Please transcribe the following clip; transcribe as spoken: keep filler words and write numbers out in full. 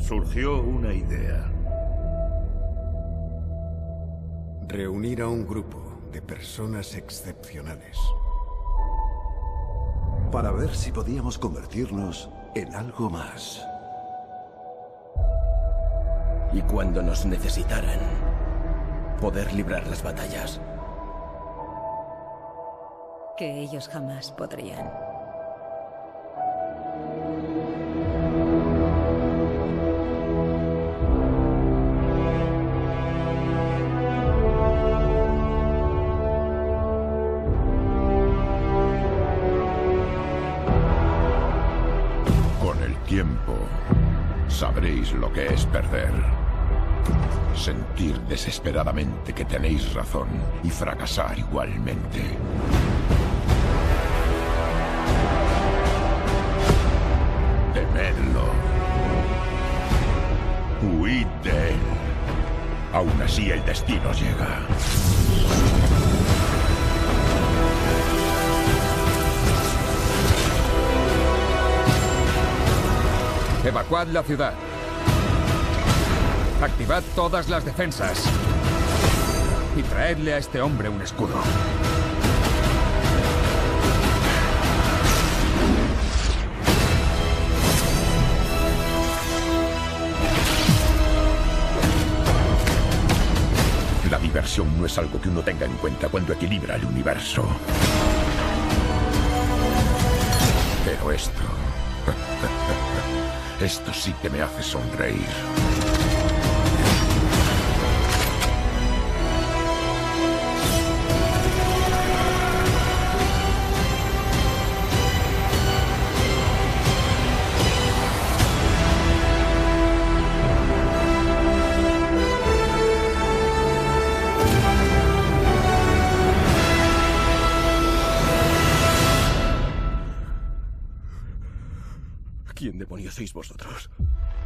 surgió una idea. Reunir a un grupo de personas excepcionales. Para ver si podíamos convertirnos en algo más. Y cuando nos necesitaran, poder librar las batallas. Que ellos jamás podrían. Con el tiempo, sabréis lo que es perder. Sentir desesperadamente que tenéis razón y fracasar igualmente. Temedlo. Huid de él. Aún así el destino llega. Evacuad la ciudad. Activad todas las defensas. Y traedle a este hombre un escudo. La diversión no es algo que uno tenga en cuenta cuando equilibra el universo. Pero esto... esto sí que me hace sonreír. ¿Quién demonios sois vosotros?